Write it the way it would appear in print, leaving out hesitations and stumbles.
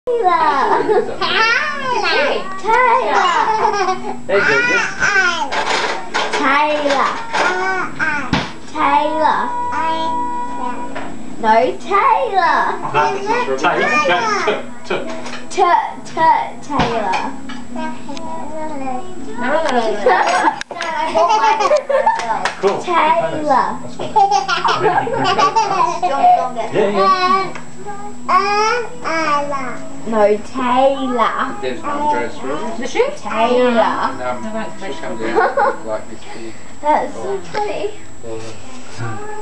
Taylor. Very good. Taylor. Taylor. No, Taylor. Taylor. Cool. Taylor. No, Taylor. There's Andres really. The shoe? Taylor. She comes out like this big. That's so funny. Well,